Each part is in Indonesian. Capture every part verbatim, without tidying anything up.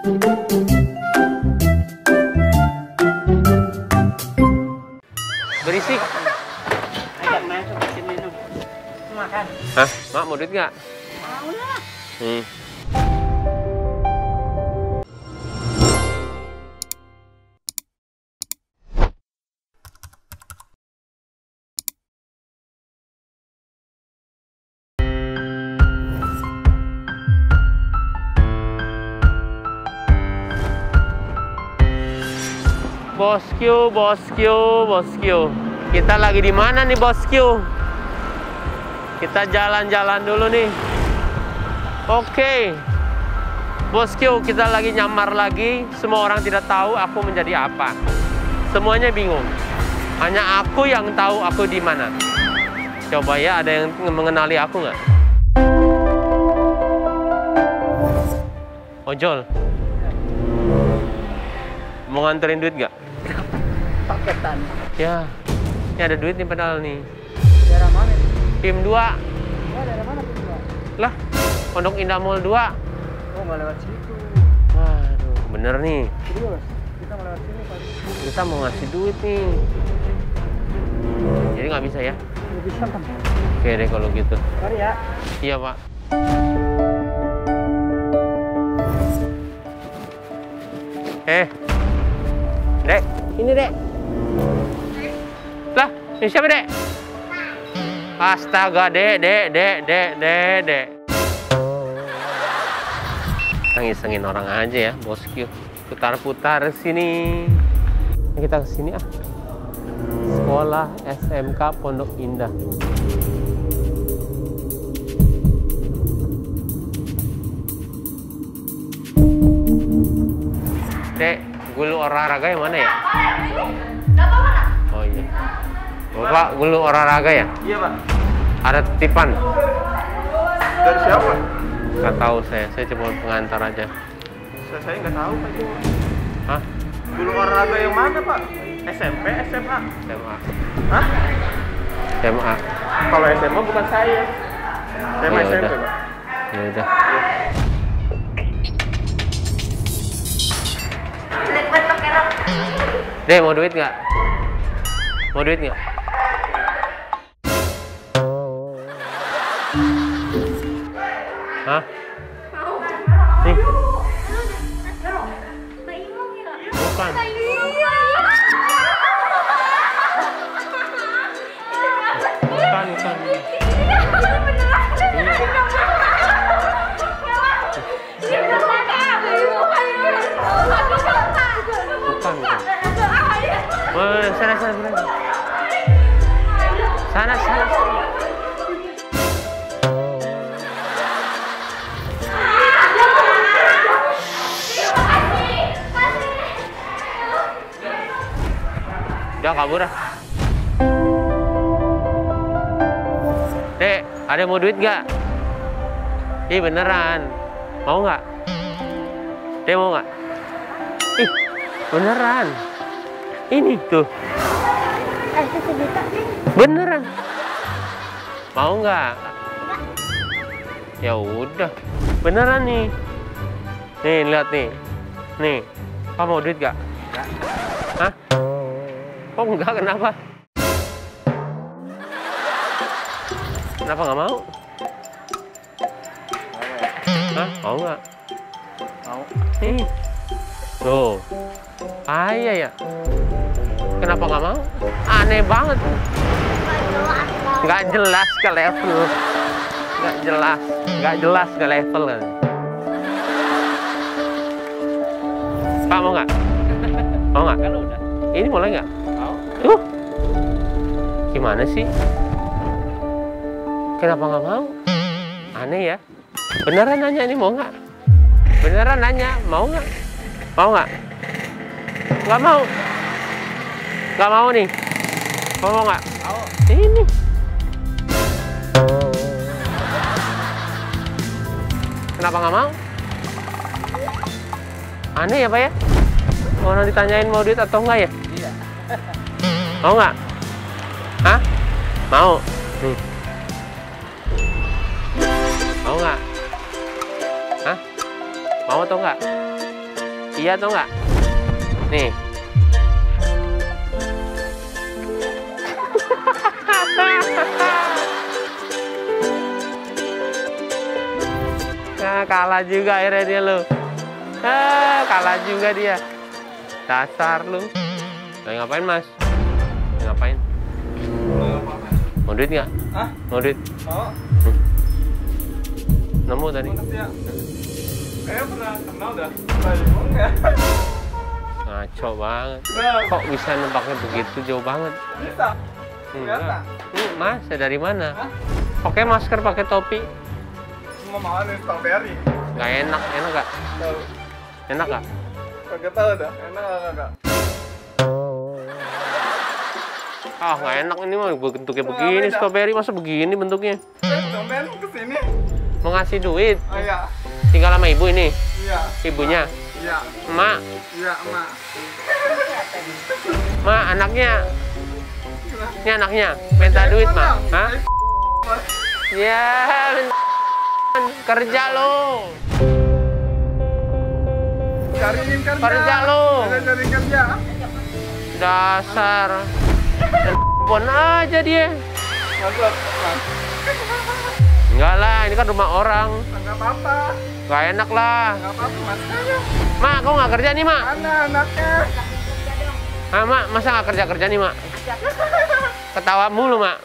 Berisik. Ajak masuk ke sini dong. Makan. Hah? Mak mau duit nggak? Mau lah. Hmm. Bosku, bosku, bosku. Kita lagi di mana nih, bosku? Kita jalan-jalan dulu nih. Oke. Bosku, kita lagi nyamar lagi. Semua orang tidak tahu aku menjadi apa. Semuanya bingung. Hanya aku yang tahu aku di mana. Coba ya, ada yang mengenali aku nggak? Ojol. Mau nganterin duit nggak? Paketan. Ya, ini ada duit nih padahal nih. Daerah mana nih? P I M dua. Ya, daerah mana tuh? Lah, Pondok Indah Mall dua. Oh, nggak lewat situ. Waduh, bener nih. Serius? Kita mau lewat sini kali. Kita mau ngasih duit nih. Jadi nggak bisa ya? Nggak bisa kan? Oke deh kalau gitu. Mari ya. Iya, Pak. Eh, Dek, ini Dek. Lah, ini siapa Dek? Astaga, Dek, Dek, Dek, Dek, Dek, Dek. Nangis-nangin orang aja ya, bosku. Putar-putar sini. Kita ke sini ah. Sekolah S M K Pondok Indah. Dek, gulu olahraga yang mana ya? Oh iya. Bapak, gulu olahraga ya? Iya, Pak. Ada titipan? Dari siapa? Nggak tahu saya, saya cuma pengantar aja. Saya, saya nggak tahu, Pak. Itu. Hah? Guru olahraga yang mana, Pak? S M P, S M A? S M A. Hah? S M A. Kalau S M A bukan saya. Saya mah Ya S M P, udah. Pak. Ya udah. Dek, mau duit nggak? Mau duit nggak? Hah? Nih. Bukan. Bukan, bukan. Bukan, bukan. Oh, sana, sana, sana. Sana, sana, sana. Udah kabur ah. Dek, ada yang mau duit nggak? Ih beneran. Mau nggak? Dek mau nggak? Ih beneran. Ini tuh. Eh, sejuta. Beneran. Mau nggak? Ya udah. Beneran nih. Nih lihat nih. Nih. Kamu mau duit nggak? Hah? Oh enggak, kenapa? Kenapa nggak mau? Hah? Mau nggak? Mau. Nih. Tuh. Kaya ya? Kenapa nggak mau? Aneh banget. Nggak jelas ke level. Nggak jelas. Nggak jelas ke level kan. Pak mau nggak? Mau nggak? Kan udah. Ini boleh nggak? Mau. Tuh. Gimana sih? Kenapa nggak mau? Aneh ya. Beneran nanya ini mau nggak? Beneran nanya mau nggak? Mau nggak? Nggak mau. Nggak mau nih. Mau mau nggak? Mau. Ini. Kenapa nggak mau? Aneh ya Pak ya? Orang ditanyain mau duit atau enggak ya? Iya. Mau nggak? Hah? Mau. Nih. Mau nggak? Hah? Mau atau enggak? Iya atau enggak? Nih. Nah, kalah juga akhirnya dia lo. Ah, kalah juga dia. Dasar lu. Lagi ngapain, Mas? Lagi ngapain? Mau duit nggak? Hah? Mau duit? Oh, Hmm. Nemu tadi. makasih ya. Kayaknya pernah kenal dah. Tadi mau nggak? Ngaco banget. Nah, Kok bisa nebaknya begitu jauh banget? bisa. Enggak. Ternyata. Ini Mas, dari mana? Hah? Pakai masker, pakai topi. Cuma mau nih strawberry. Nggak enak, enak nggak? Tahu. Enak nggak? Kagak tahu dah. Enak kagak? Ah, nggak enak ini mah bentuknya Nggak begini, beda. strawberry masa begini bentuknya? Eh, Domen kesini. Mau ngasih duit, Oh iya. tinggal sama ibu ini, Iya. ibunya. Iya. Mak, Iya, emak. mak anaknya, ini anaknya, minta duit mak, hah? Ya, kerja lo, Cariin kerja. Kerja lu. Udah cari kerja. dasar, pon aja dia. Masuk. Mas. Enggak lah, ini kan rumah orang, Enggak apa-apa. nggak enak lah. Enggak apa-apa, Mas. Ayo. Mak, kau nggak kerja nih mak? Mana anaknya? Ah, mak, masa nggak kerja kerja nih mak? Ketawa mulu mak.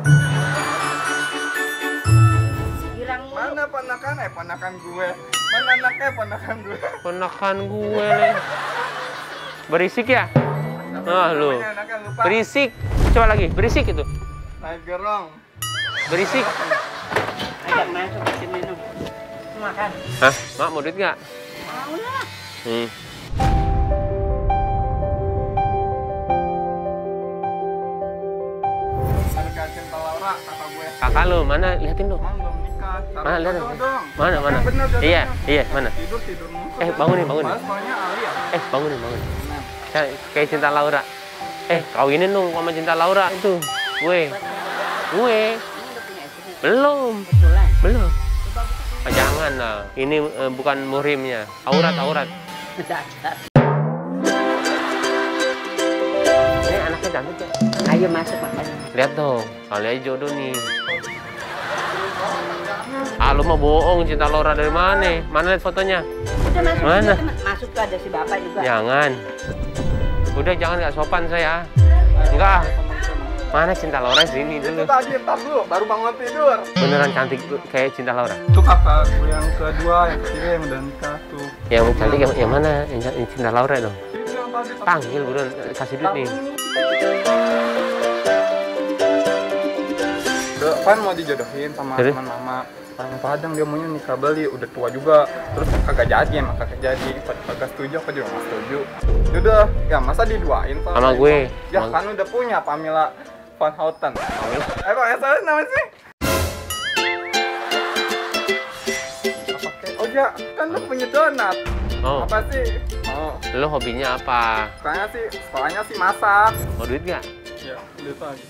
Mana ponakan? Eh, ponakan gue. Mana anaknya ponakan gue? Ponakan gue nih. Berisik ya? Ah, lu. Namanya anaknya lupa. Berisik. Coba lagi, berisik itu. Naik gerong. Berisik. Ajak masuk ke sini dong. Makan. Hah? Mak, mau duit nggak? Mau lah. Hmm. Ada kajian Laura, kata gue. Kakak lu, mana? Liatin dong. Emang belum nikah. Taruh Mana, lihat dulu dong. dong. Mana, mana? Yang bener, yang Iya, bener. iya, mana? Tidur, tidur mulu. Eh, bangunin, bangunin. Mas, soalnya Ali ya? Eh, bangunin, bangunin. Kayak kayak Cinta Laura. Eh, kawinin dong sama Cinta Laura itu. Gue. Gue. Belum. Betulan. Belum. Ah, jangan lah. Ini eh, bukan muhrimnya. Aurat, aurat. Dasar. Ini anaknya cantik ya. Ayo masuk makan. Lihat dong, kali aja jodoh nih. Ah, lu mau bohong, Cinta Laura dari mana? Mana lihat fotonya? Udah masuk. Mana? Udah, masuk tuh ada si bapak juga. Jangan. Udah jangan, nggak sopan saya. Enggak. Mana Cinta Laura sini Itu dulu. tadi, ntar dulu, baru bangun tidur. Beneran cantik kayak Cinta Laura. Itu kakak gue yang kedua, yang ketiga yang udah nikah tuh. Yang cantik yang, yang mana? Yang, yang Cinta Laura dong. Itu yang tadi. Panggil buruan, kasih duit nih. Udah, kan mau dijodohin sama Jadi? teman mama orang Padang, dia maunya nikah Bali, udah tua juga, terus kagak jadi, emang kagak jadi, kagak setuju, aku juga nggak setuju. Udah, ya masa diduain Sama gue. Ya Sama- kan udah punya Pamela Van Houten. Pamela. Eh, Pak, salah namanya sih? Apa kayak? Oh ya, kan lu punya donat. Oh, Apa sih? Oh, lu hobinya apa? sukanya sih, sekolahnya sih masak. Mau duit nggak? Ya, duit lagi.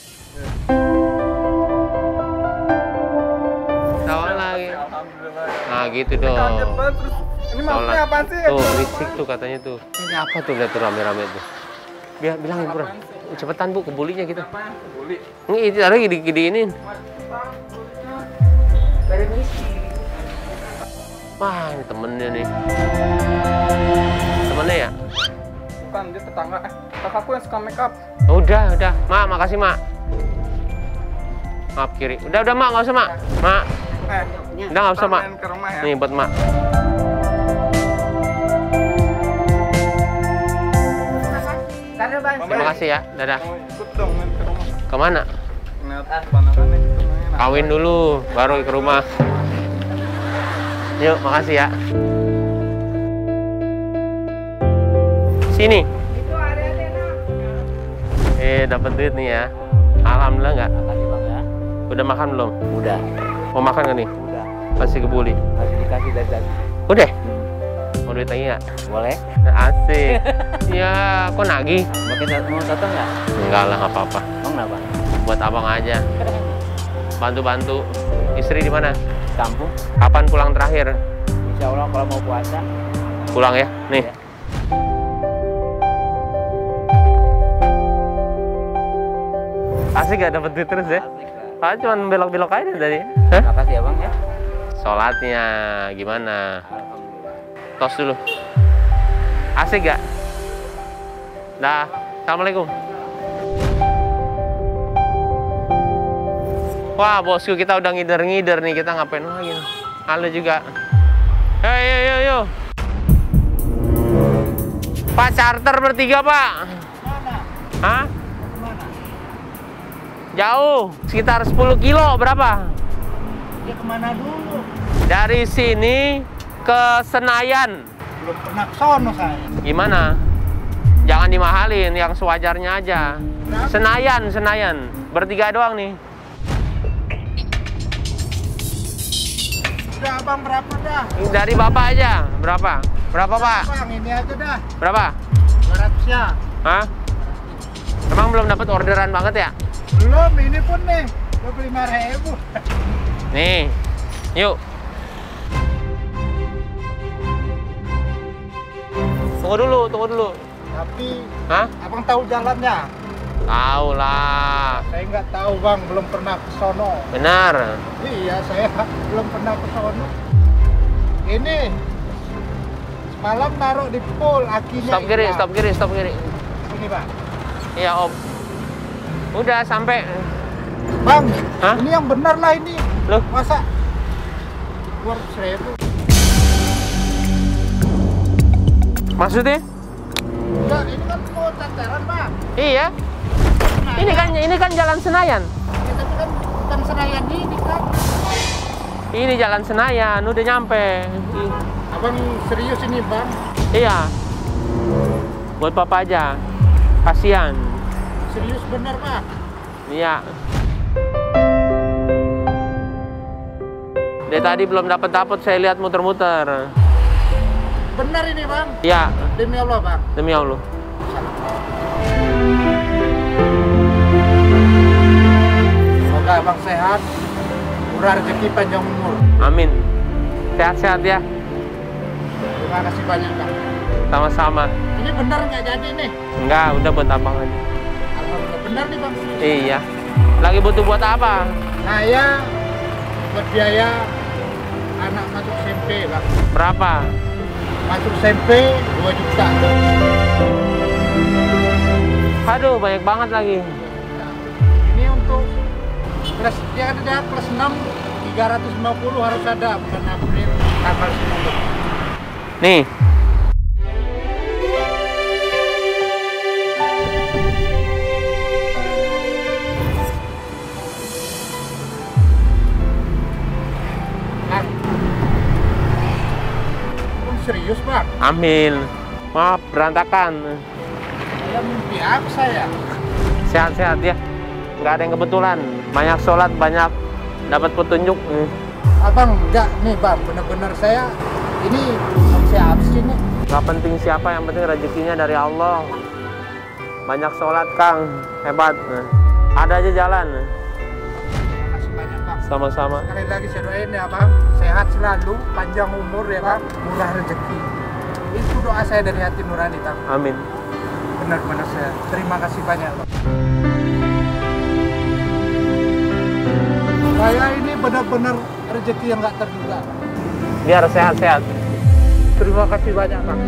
Tawa lagi. Alhamdulillah. Nah gitu Kaget dong. banget, terus ini maksudnya Sholat. apaan sih? Tuh, berisik tuh katanya tuh. Ini apa tuh, lihat tuh rame-rame tuh. Biar bilangin bro. Cepetan bu, kebulinya gitu. Apaan? Buli. Ini itu lagi gede-gedeinin. Baru misi. Wah, ini temennya nih. Temennya ya? Bukan, dia tetangga. Eh, kakakku yang suka make up. Udah, udah. Mak, makasih mak. Maaf kiri. Udah, udah mak, nggak usah mak. Mak, Eh, udah nggak usah mak. main ke rumah ya. Nih buat mak. Karena bang. Terima kasih ya. Dadah. Mau ikut dong main ke rumah. Kemana? Ngeliat pandangannya gitu main. Kawin dulu, baru ke rumah. Yuk, makasih ya. Sini. Itu ada ada. Eh, dapat duit nih ya. Alhamdulillah nggak? Makasih bang ya. Udah makan belum? Udah. Mau makan nggak nih? Udah. Kasih kebuli. Masih dikasih jajan. Udah. Mau duit lagi nggak? Boleh. Asik. Ya, kok nagih? Pakai mau soto nggak? Enggak lah, nggak apa-apa. Bang kenapa? Buat abang aja. Bantu-bantu. Istri di mana? Kampung. Kapan pulang terakhir? Insya Allah kalau mau puasa. Pulang ya, nih. Ya. Asik gak dapet duit terus ya? Asik lah. Ah, cuman belok-belok aja tadi. Hah? Makasih ya bang ya. Sholatnya gimana? Alhamdulillah. Tos dulu. Asik gak? Dah, assalamualaikum. Wah bosku, kita udah ngider-ngider nih, kita ngapain lagi? Halo juga. Yo yo yo yo. Pak, charter bertiga pak. Mana? Hah? Mana? Jauh, sekitar sepuluh kilo, berapa? Ya kemana dulu? Dari sini ke Senayan. Belum pernah ke sono saya. Gimana? Jangan dimahalin, yang sewajarnya aja. Senayan, Senayan. Bertiga doang nih. Udah abang berapa dah? Dari bapak aja, berapa? Berapa pak? Bang ini aja dah. Berapa? dua ratus ya. Hah? Emang belum dapat orderan banget ya? Belum, ini pun nih dua puluh lima ribu. Nih, yuk. Tunggu dulu, tunggu dulu. Tapi Hah? abang tahu jalannya? Tahu lah. Saya nggak tahu bang, belum pernah ke sono. Benar. Iya, saya belum pernah ke sono. Ini semalam naruh di pol, akinya Stop kiri, hilang. stop kiri, stop kiri. Ini bang. Iya om. Udah sampai. Bang, Hah? ini yang benar lah ini. Loh? Masa dua ratus ribu? Maksudnya? Enggak, ini kan mau tataran bang. Iya. Ini kan ini kan jalan Senayan. Kita kan bukan Senayan ini kan. Ini jalan Senayan, udah nyampe. Ih, Abang serius ini bang? Iya. Buat papa aja. Kasihan. Serius benar bang? Iya. Dari tadi belum dapat dapat, saya lihat muter-muter. Benar ini bang? Iya, Demi Allah bang. demi Allah. Semoga abang sehat, murah rezeki, panjang umur. Amin. Sehat-sehat ya. Terima kasih banyak bang. Sama-sama. Ini benar nggak jadi nih? Enggak, udah buat abang aja. Alhamdulillah benar nih bang. Iya. Lagi butuh buat apa? Saya buat biaya anak masuk S M P bang. Berapa? Masuk S M P dua juta. Aduh, banyak banget lagi. Ini untuk kelas dia ada kelas enam tiga ratus lima puluh harus ada bulan April tanggal sepuluh. Nih. Bang, Bang serius bang? Ambil. Maaf, berantakan. Saya mimpi apa saya? Sehat-sehat ya. Nggak ada yang kebetulan. Banyak sholat, banyak dapat petunjuk. Hmm. Abang enggak nih bang, bener-bener saya ini saya habis ini. Nggak penting siapa, yang penting rezekinya dari Allah. Banyak sholat Kang, hebat. Nah, ada aja jalan. Terima kasih banyak bang. Sama-sama. Sekali lagi saya doain ya bang, sehat selalu, panjang umur ya bang, murah rezeki. Itu doa saya dari hati nurani bang. Amin. Benar-benar saya terima kasih banyak bang. Saya ini benar-benar rezeki yang nggak terduga bang. Biar sehat-sehat. Terima kasih banyak bang.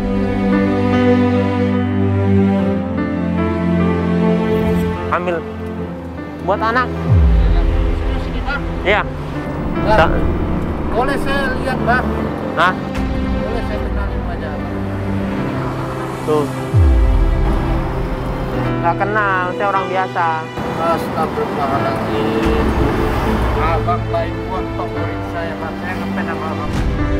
Ambil. Buat anak. Serius ini bang. Iya. Bang, Sa- boleh saya lihat bang? Hah? Boleh saya kenalin wajah bang? Tuh. Nggak kenal, saya orang biasa. Astagfirullahaladzim. Abang baik buat favorit saya bang. Saya ngefans sama abang.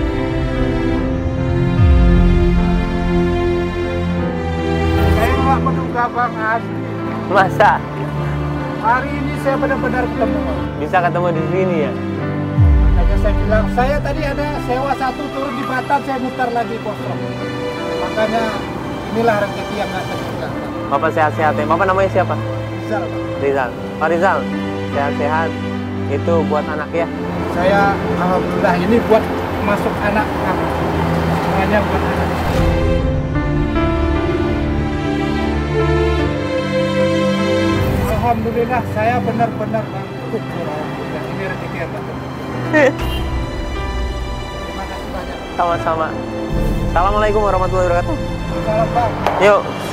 Saya nggak menduga bang asli. Masa? Hari ini saya benar-benar ketemu bang. Bisa ketemu di sini ya? Makanya saya bilang, saya tadi ada sewa satu turun di Batam, saya mutar lagi kosong. Makanya inilah rezeki yang nggak terduga bang. Bapak sehat-sehat ya. Bapak namanya siapa? Rizal bang. Rizal. Pak Rizal, sehat-sehat. Itu buat anak ya? Saya alhamdulillah ini buat masuk anak bang. banyak buat anak. Alhamdulillah saya benar-benar bersyukur. Alhamdulillah ini rezeki yang betul. Terima kasih banyak. Sama-sama. Assalamualaikum warahmatullahi wabarakatuh. Salam Pak. Yuk.